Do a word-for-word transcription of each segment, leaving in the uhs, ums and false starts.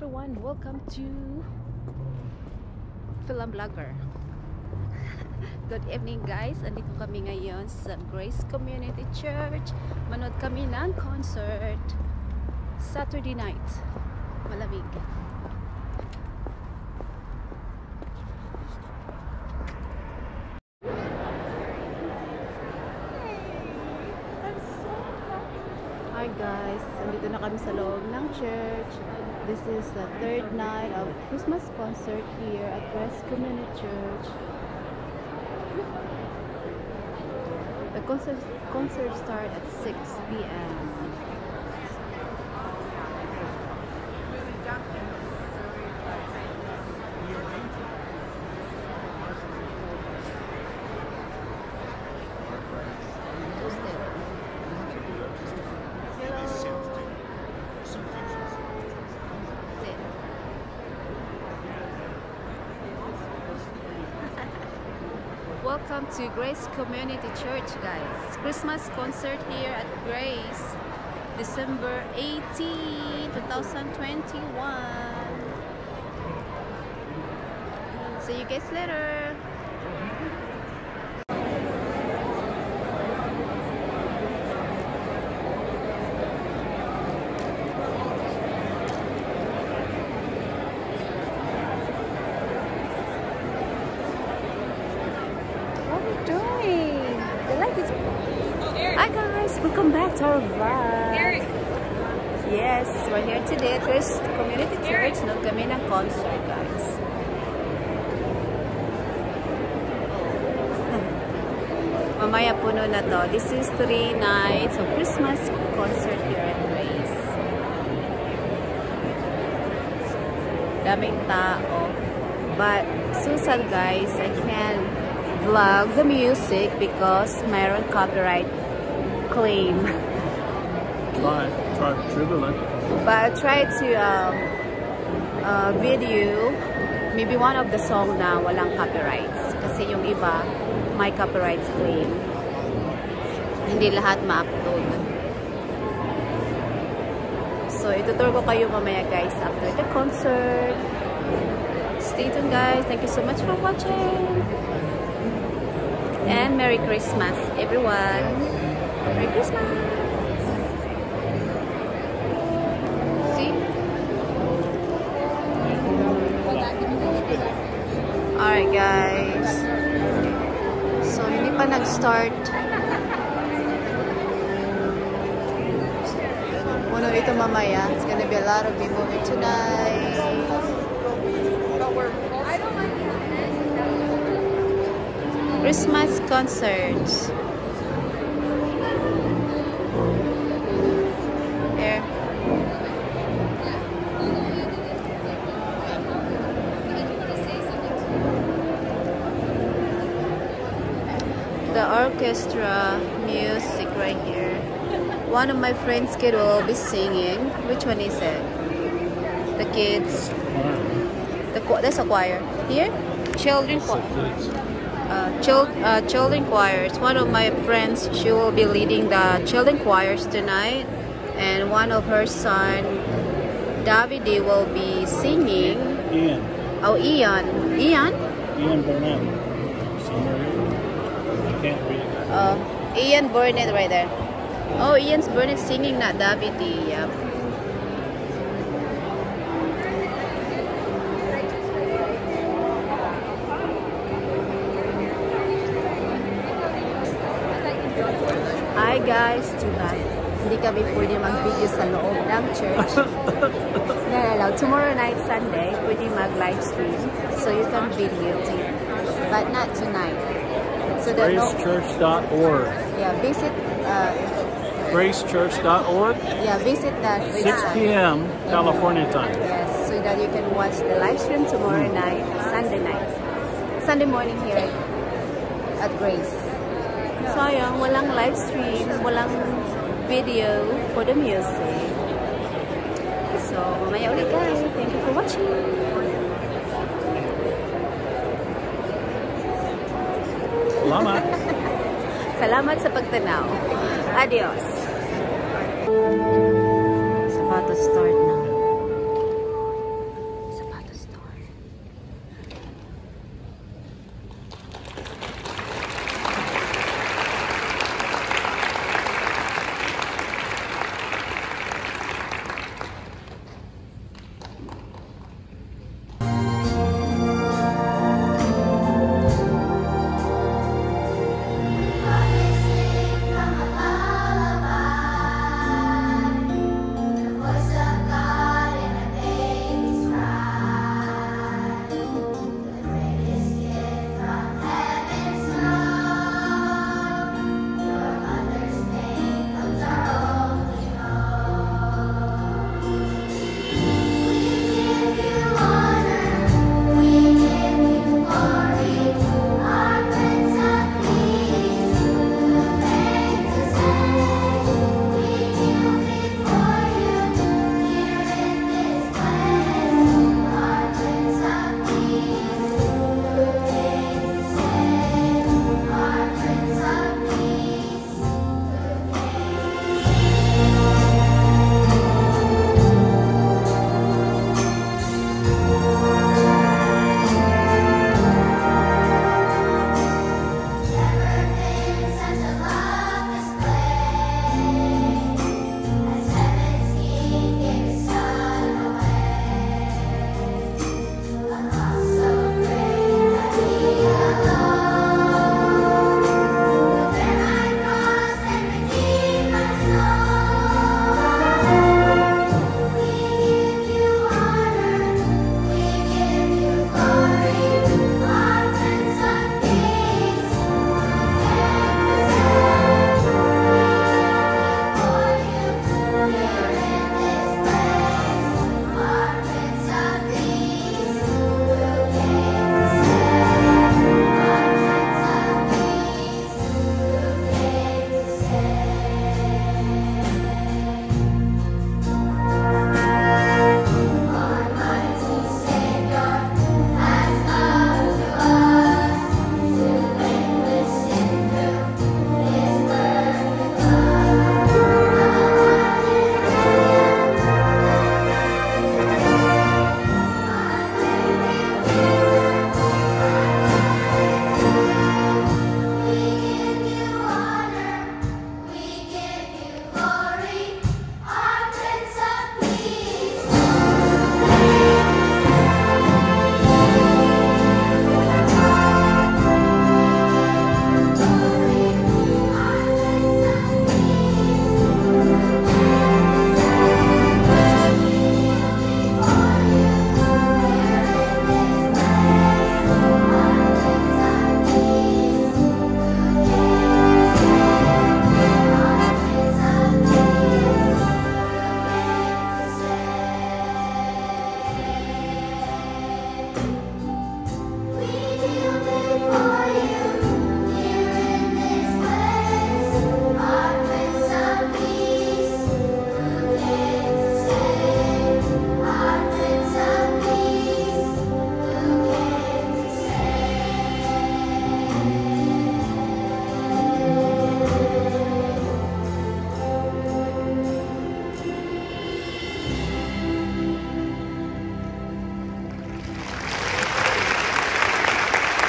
everyone, welcome to Fil-Am Vlogger. Good evening guys, andito kami ngayon sa Grace Community Church. Manood kami ng concert Saturday night. Malamig. Hi guys, andito na kami sa loob ng church. This is the third night of Christmas concert here at Grace Community Church. The concert concert starts at six p m Welcome to Grace Community Church, guys. Christmas concert here at Grace, December eighteenth, two thousand twenty-one. See you guys later. Hi guys, welcome back to our vlog. Yes, we're here today at Grace Community Church. Nung kami ng concert, guys. Mamaya puno na to. This is three nights of Christmas concert here at Grace. Daming tao. But so sad guys, I can't vlog the music because mayroon copyright claim. Try, try dribbling. But I tried to um, uh, video maybe one of the song na walang copyrights. Kasi yung iba may copyrights claim. Hindi lahat ma-upload. So itutur ko kayo mamaya guys after the concert. Stay tuned guys. Thank you so much for watching. And Merry Christmas everyone. Merry Christmas! See? Alright guys. So, hindi pa nag-start. Puno ito mamaya. It's gonna be a lot of people here tonight. Christmas concerts. There. The orchestra music right here. One of my friends' kid will be singing. Which one is it? The kids. The there's a choir here. Children choir. Uh, child, uh, children choirs. One of my friends, she will be leading the children choirs tonight, and one of her son, Davide, will be singing. Ian. Oh, Ian. Ian? Ian Burnett. Somewhere here. I can't read it. Uh, Ian Burnett right there. Oh, Ian's Burnett singing, not Davide. Yep. Hi guys, too bad. Hindi kami pwede mag-video sa loob ng church. No, tomorrow night, Sunday, pwede mag-live stream. So you can video too. But not tonight. So grace church dot org. Yeah, visit uh, grace church dot org. Yeah, visit that six p m California time. Yes, so that you can watch the live stream tomorrow mm. night, Sunday night. Sunday morning here at Grace. Sayang, walang live stream, walang video for the music. So, mamaya ulit guys. Thank you for watching. Salamat. Salamat sa pagtanaw. Adios. It's about to start now.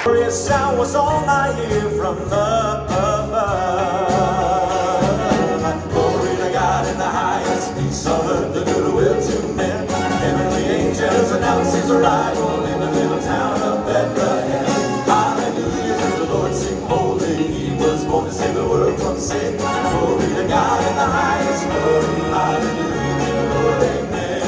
sound was all I hear from above. Glory to God in the highest, peace on earth, the goodwill to men. Heavenly angels announce his arrival in the little town of Bethlehem. Hallelujah to the Lord, sing holy. He was born to save the world from sin. Glory to God in the highest, glory. Hallelujah to the Lord, amen.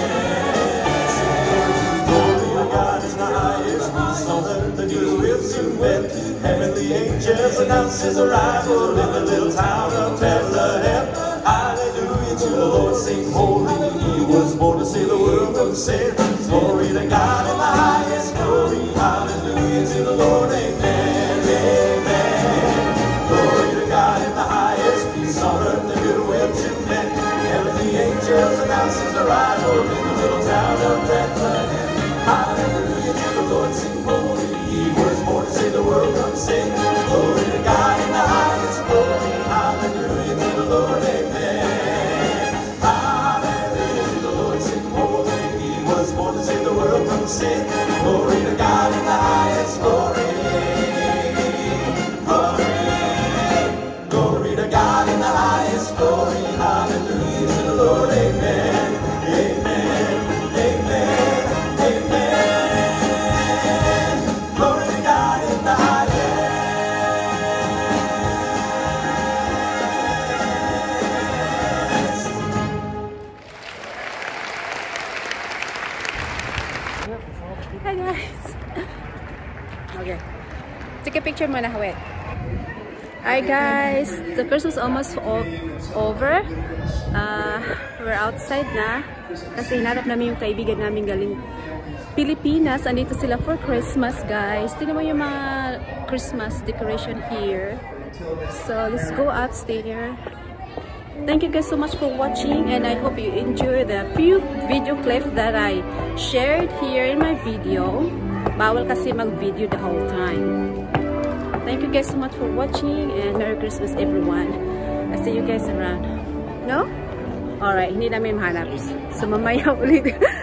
Sing glory to God in the highest, peace on earth, the goodwill to men. Heavenly angels announce his arrival in the little town of Bethlehem. Hallelujah to the Lord, sing holy. He was born to save the world from sin. Glory to God in the highest, glory. Hallelujah to the Lord, amen, amen. Glory to God in the highest, peace on earth, the goodwill to men. Heavenly angels announce his arrival in the little town of Bethlehem. Hallelujah to the Lord, sing holy. He was born to save the world from sin. Glory to God in the highest, glory. Hallelujah to the Lord, amen. Hallelujah to the Lord, sing holy. He was born to save the world from sin. Glory to God in the highest, glory. Glory. Glory to God in the highest, glory. Hallelujah to the Lord, amen. Amen. Amen. Amen. Glory to God in the highest. Hi guys. Okay. Take a picture muna, wait. Hi guys. The Christmas is almost o over. Uh, we're outside na. Kasi hinarap namin yung kaibigan namin galing Pilipinas. Andito sila for Christmas, guys. Tingnan mo yung mga Christmas decoration here. So let's go upstairs. Thank you guys so much for watching, and I hope you enjoy the few video clips that I shared here in my video. Bawal kasi mag-video the whole time. Thank you guys so much for watching, and Merry Christmas everyone. I see you guys around. No? Alright, hindi namin mahanap. So mamaya ulit.